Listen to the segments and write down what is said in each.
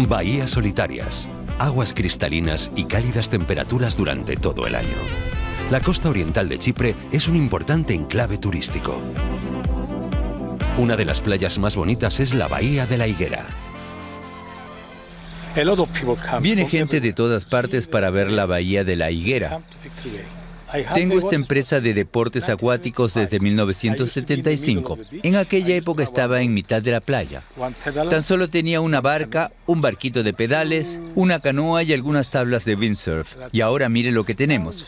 Bahías solitarias, aguas cristalinas y cálidas temperaturas durante todo el año. La costa oriental de Chipre es un importante enclave turístico. Una de las playas más bonitas es la Bahía de la Higuera. Viene gente de todas partes para ver la Bahía de la Higuera. Tengo esta empresa de deportes acuáticos desde 1975. En aquella época estaba en mitad de la playa. Tan solo tenía una barca, un barquito de pedales, una canoa y algunas tablas de windsurf. Y ahora mire lo que tenemos.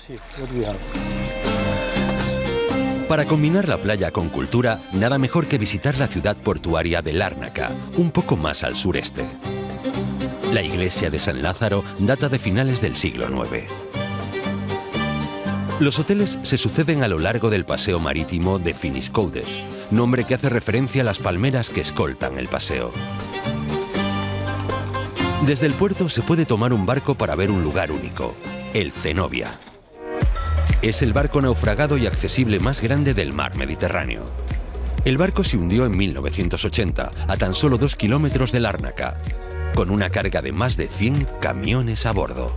Para combinar la playa con cultura, nada mejor que visitar la ciudad portuaria de Lárnaca, un poco más al sureste. La iglesia de San Lázaro data de finales del siglo IX. Los hoteles se suceden a lo largo del paseo marítimo de Finiscodes, nombre que hace referencia a las palmeras que escoltan el paseo. Desde el puerto se puede tomar un barco para ver un lugar único, el Zenobia. Es el barco naufragado y accesible más grande del mar Mediterráneo. El barco se hundió en 1980, a tan solo 2 kilómetros de Lárnaca, con una carga de más de 100 camiones a bordo.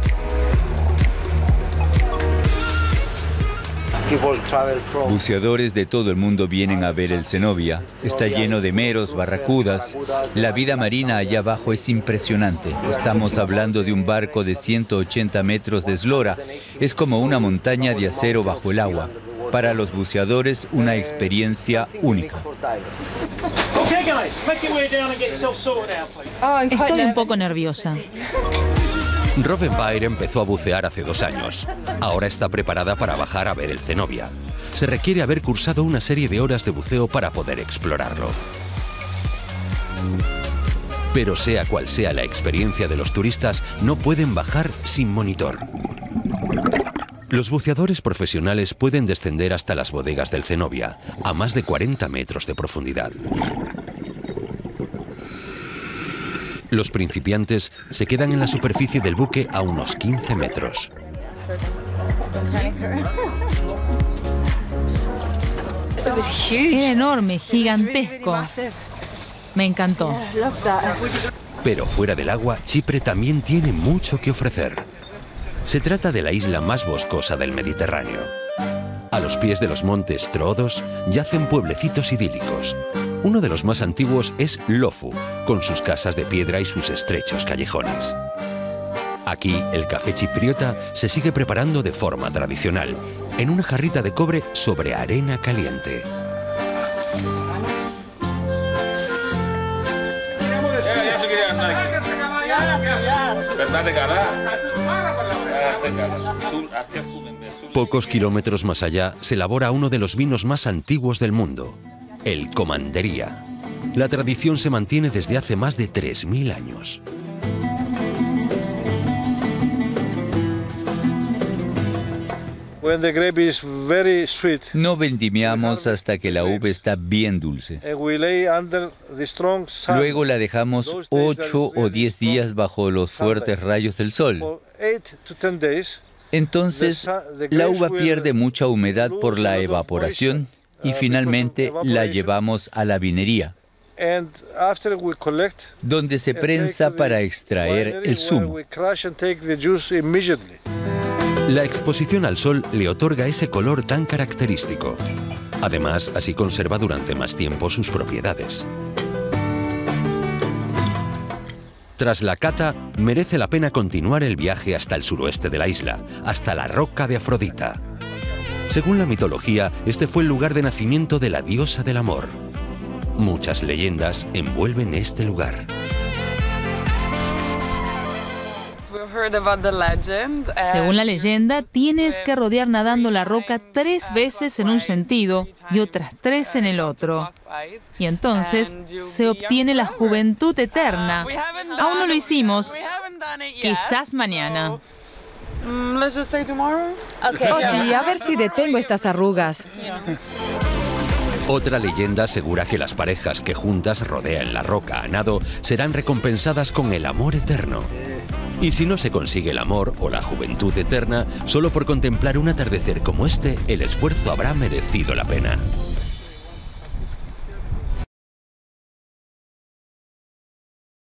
Buceadores de todo el mundo vienen a ver el Zenobia. Está lleno de meros, barracudas. La vida marina allá abajo es impresionante. Estamos hablando de un barco de 180 metros de eslora. Es como una montaña de acero bajo el agua. Para los buceadores, una experiencia única. Estoy un poco nerviosa. Robin Baer empezó a bucear hace 2 años. Ahora está preparada para bajar a ver el Zenobia. Se requiere haber cursado una serie de horas de buceo para poder explorarlo. Pero sea cual sea la experiencia de los turistas, no pueden bajar sin monitor. Los buceadores profesionales pueden descender hasta las bodegas del Zenobia, a más de 40 metros de profundidad. Los principiantes se quedan en la superficie del buque a unos 15 metros. Era enorme, gigantesco. Me encantó. Pero fuera del agua, Chipre también tiene mucho que ofrecer. Se trata de la isla más boscosa del Mediterráneo. A los pies de los montes Troodos yacen pueblecitos idílicos. Uno de los más antiguos es Lofu, con sus casas de piedra y sus estrechos callejones. Aquí, el café chipriota se sigue preparando de forma tradicional, en una jarrita de cobre sobre arena caliente. Pocos kilómetros más allá se elabora uno de los vinos más antiguos del mundo, el Commandería. La tradición se mantiene desde hace más de 3000 años. No vendimiamos hasta que la uva está bien dulce. Luego la dejamos 8 o 10 días bajo los fuertes rayos del sol. Entonces, la uva pierde mucha humedad por la evaporación y finalmente la llevamos a la vinería, donde se prensa para extraer el zumo. La exposición al sol le otorga ese color tan característico. Además, así conserva durante más tiempo sus propiedades. Tras la cata, merece la pena continuar el viaje hasta el suroeste de la isla, hasta la Roca de Afrodita. Según la mitología, este fue el lugar de nacimiento de la diosa del amor. Muchas leyendas envuelven este lugar. Según la leyenda, tienes que rodear nadando la roca 3 veces en un sentido y otras 3 en el otro. Y entonces se obtiene la juventud eterna. Aún no lo hicimos. Quizás mañana. Oh, sí, a ver si detengo estas arrugas. Otra leyenda asegura que las parejas que juntas rodean la roca a nado serán recompensadas con el amor eterno. Y si no se consigue el amor o la juventud eterna, solo por contemplar un atardecer como este, el esfuerzo habrá merecido la pena.